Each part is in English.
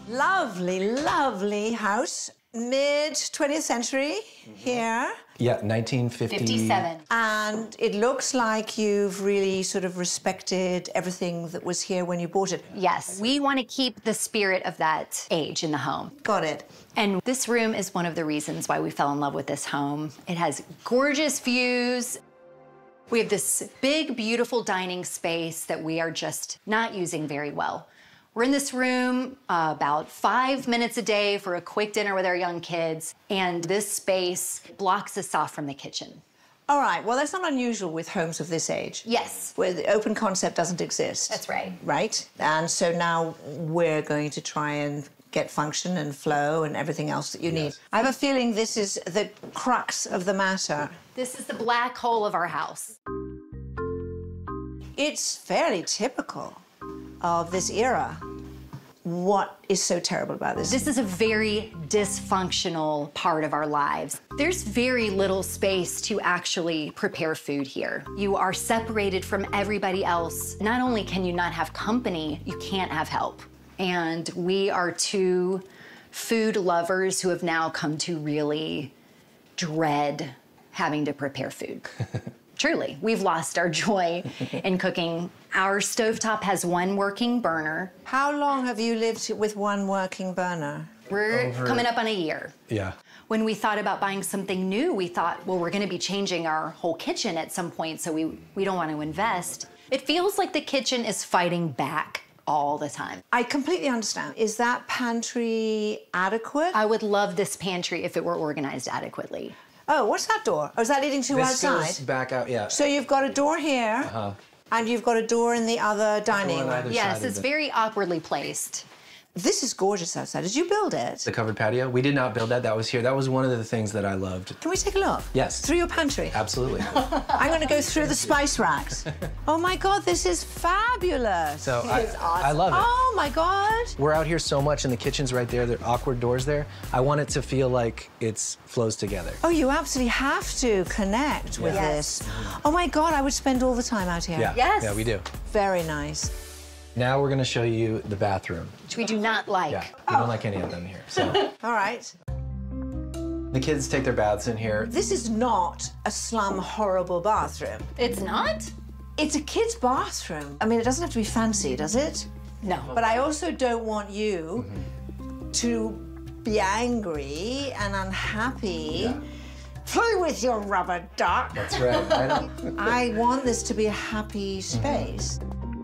Lovely, lovely house. Mid-20th century here. Yeah, 1957. And it looks like you've really sort of respected everything that was here when you bought it. Yes, we want to keep the spirit of that age in the home. Got it. And this room is one of the reasons why we fell in love with this home. It has gorgeous views. We have this big, beautiful dining space that we are just not using very well. We're in this room about 5 minutes a day for a quick dinner with our young kids, and this space blocks us off from the kitchen. All right, well, that's not unusual with homes of this age. Yes. Where the open concept doesn't exist. That's right. Right? And so now we're going to try and get function and flow and everything else that you need. I have a feeling this is the crux of the matter. This is the black hole of our house. It's fairly typical of this era. What is so terrible about this? This is a very dysfunctional part of our lives. There's very little space to actually prepare food here. You are separated from everybody else. Not only can you not have company, you can't have help. And we are two food lovers who have now come to really dread having to prepare food. Truly, we've lost our joy in cooking. Our stovetop has one working burner. How long have you lived with one working burner? We're coming up on a year. Yeah. When we thought about buying something new, we thought, well, we're gonna be changing our whole kitchen at some point, so we don't want to invest. It feels like the kitchen is fighting back all the time. I completely understand. Is that pantry adequate? I would love this pantry if it were organized adequately. Oh, what's that door? Oh, is that leading to This outside? goes back out, yeah. So you've got a door here, and you've got a door in the other dining room. Yes, it's very awkwardly placed. This is gorgeous outside. Did you build it? The covered patio. We did not build that. That was here. That was one of the things that I loved. Can we take a look? Yes. Through your pantry? Absolutely. I'm going to go through the spice racks. Oh my God, this is fabulous. So It's awesome. I love it. Oh my God. We're out here so much, and the kitchen's right there. There are awkward doors there. I want it to feel like it flows together. Oh, you absolutely have to connect with this. Oh my God, I would spend all the time out here. Yeah. Yes. Yeah, we do. Very nice. Now we're going to show you the bathroom. Which we do not like. Yeah, we don't like any of them here. So All right. the kids take their baths in here. This is not a slum horrible bathroom. It's not? It's a kid's bathroom. I mean, it doesn't have to be fancy, does it? No. But I also don't want you to be angry and unhappy. Play with your rubber duck. That's right. I know. I want this to be a happy space.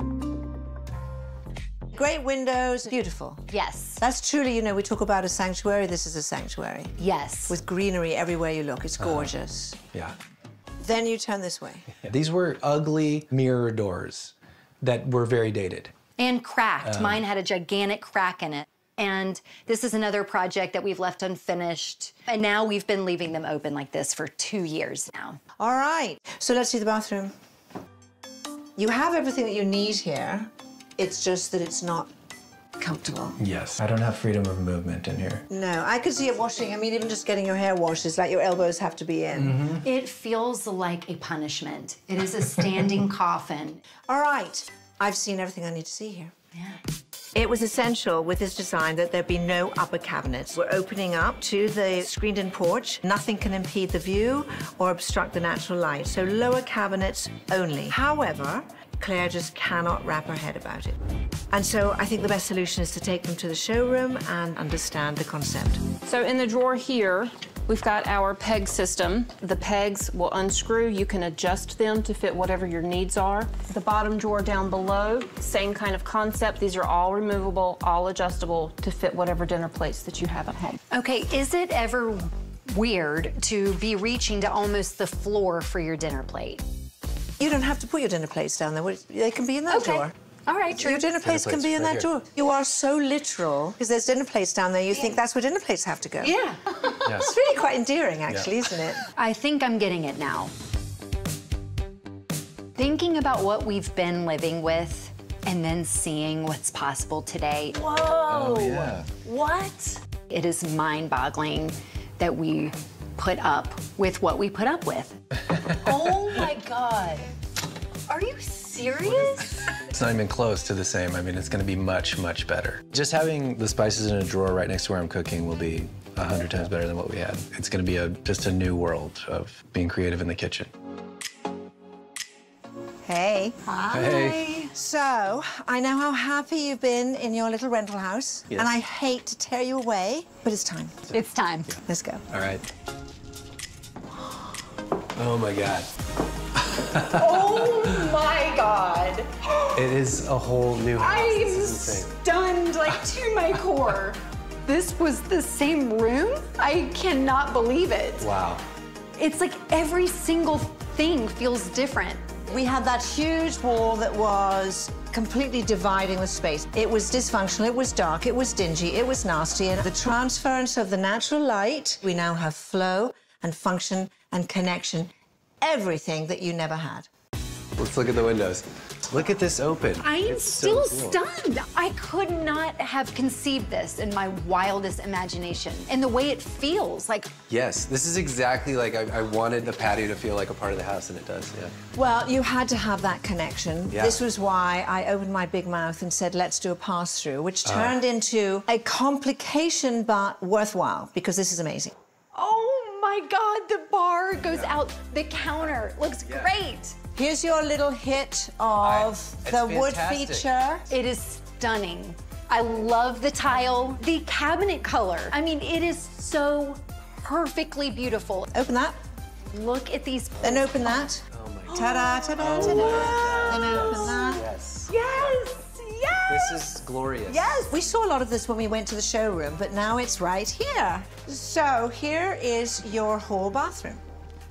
Great windows, beautiful. Yes. That's truly, you know, we talk about a sanctuary. This is a sanctuary. Yes. With greenery everywhere you look. It's gorgeous. Yeah. Then you turn this way. These were ugly mirror doors that were very dated. And cracked. Mine had a gigantic crack in it. And this is another project that we've left unfinished. And now we've been leaving them open like this for 2 years now. All right, so let's see the bathroom. You have everything that you need here. It's just that it's not comfortable. Yes. I don't have freedom of movement in here. No, I could see it washing. I mean, even just getting your hair washed is like your elbows have to be in. It feels like a punishment. It is a standing coffin. All right, I've seen everything I need to see here. Yeah. It was essential with this design that there be no upper cabinets. We're opening up to the screened-in porch. Nothing can impede the view or obstruct the natural light, so lower cabinets only. However, Claire just cannot wrap her head about it. And so I think the best solution is to take them to the showroom and understand the concept. So in the drawer here, we've got our peg system. The pegs will unscrew. You can adjust them to fit whatever your needs are. The bottom drawer down below, same kind of concept. These are all removable, all adjustable to fit whatever dinner plates that you have at home. Okay, is it ever weird to be reaching to almost the floor for your dinner plate? You don't have to put your dinner plates down there. They can be in that drawer. All right, true. Your dinner plates can be in that drawer. You are so literal, because there's dinner plates down there, you think that's where dinner plates have to go. Yeah. Yes. It's really quite endearing, actually, isn't it? I think I'm getting it now. Thinking about what we've been living with and then seeing what's possible today. Whoa! Oh, yeah. What? It is mind-boggling that we put up with what we put up with. Oh, my God. Are you serious? serious? It's not even close to the same. I mean, it's gonna be much, much better. Just having the spices in a drawer right next to where I'm cooking will be 100 times better than what we had. It's gonna be just a new world of being creative in the kitchen. Hey. Hi. Hey. So, I know how happy you've been in your little rental house, Yes. and I hate to tear you away, but it's time. It's time. Let's go. All right. Oh my God. Oh my God. It is a whole new house. I'm This is insane. stunned, like, to my core. This was the same room? I cannot believe it. Wow. It's like every single thing feels different. We had that huge wall that was completely dividing the space. It was dysfunctional, it was dark, it was dingy, it was nasty, and the transference of the natural light, we now have flow and function and connection, everything that you never had. Let's look at the windows. Look at this open. I am It's so still cool. stunned. I could not have conceived this in my wildest imagination. And the way it feels, like, Yes, this is exactly like I wanted the patio to feel like a part of the house, and it does, yeah. Well, you had to have that connection. Yeah. This was why I opened my big mouth and said, let's do a pass-through, which turned into a complication, but worthwhile, because this is amazing. oh my God, the bar goes out the counter. Looks great. Here's your little hit of It's the wood fantastic. feature. It is stunning. I love the tile, the cabinet color. I mean, it is so perfectly beautiful. Open that, Look at these. then open that. Oh my God. Ta-da, ta-da, ta-da. Then open that. Yes. Yes, yes. This is glorious. Yes. We saw a lot of this when we went to the showroom, but now it's right here. So here is your hall bathroom.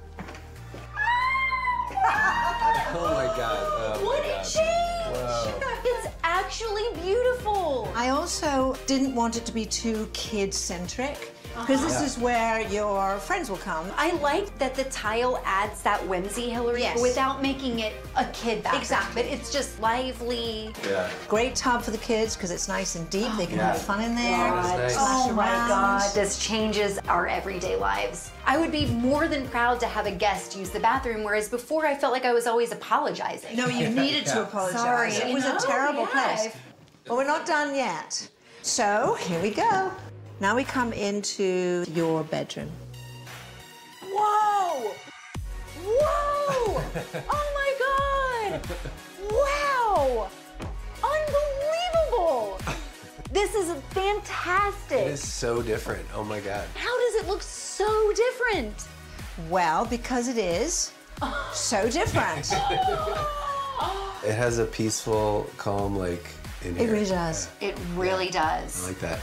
Oh my God. Oh What my a God. change! Whoa. It's actually beautiful. I also didn't want it to be too kid-centric, because this is where your friends will come. I like that the tile adds that whimsy, Hilary, Yes. without making it a kid bathroom. Exactly. But it's just lively. Yeah. Great tub for the kids, because it's nice and deep. They can Yeah. have fun in there. That's nice. Splash Oh my around. God, this changes our everyday lives. I would be more than proud to have a guest use the bathroom, whereas before I felt like I was always apologizing. No, you needed to Yeah. apologize. Sorry. It was a terrible place. But we're not done yet. So here we go. Now we come into your bedroom. Whoa! Whoa! Oh my God! Wow! Unbelievable! This is fantastic. It is so different. Oh my God. How does it look so different? Well, because it is so different. It has a peaceful, calm, like, in here. It really does. It really does. I like that.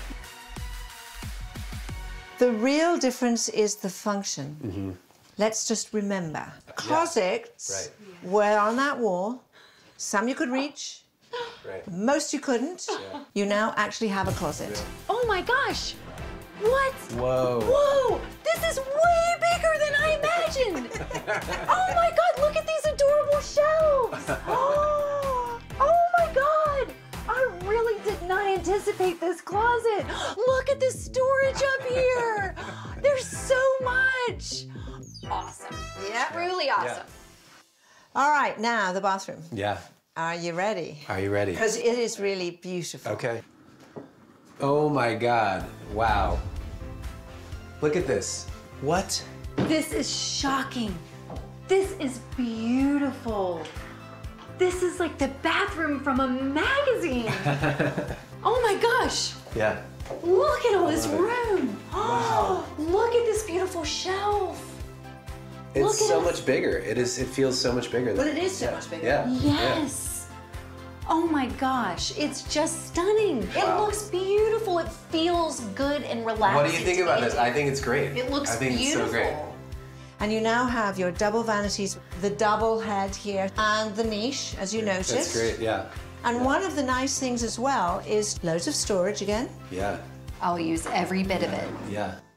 The real difference is the function. Let's just remember. Closets Right. were on that wall. Some you could reach, Right. most you couldn't. You now actually have a closet. Oh my gosh! What? Whoa. Whoa! This is way bigger than I imagined! Oh my God, look at these adorable shelves! Oh my God! I really did not anticipate this closet. Look at this storage up here! There's so much! Awesome. Yeah. Truly awesome. All right, now the bathroom. Yeah. Are you ready? Are you ready? Because it is really beautiful. Okay. Oh my God. Wow. Look at this. What? This is shocking. This is beautiful. This is like the bathroom from a magazine. Oh my gosh. Yeah. Look at all this love it. room. Wow. Look at this beautiful shelf. Look It's at so us. much bigger. It is. It feels so much bigger. But it is so much bigger. Yeah. Yes. Oh my gosh, it's just stunning. It Wow. looks beautiful. It feels good and relaxing. What do you think to about be this? in. I think it's great. It looks I think beautiful. it's so great. And you now have your double vanities, the double head here, and the niche, as you noticed. That's great. Yeah. And one of the nice things as well is loads of storage again. Yeah. I'll use every bit of it. Yeah.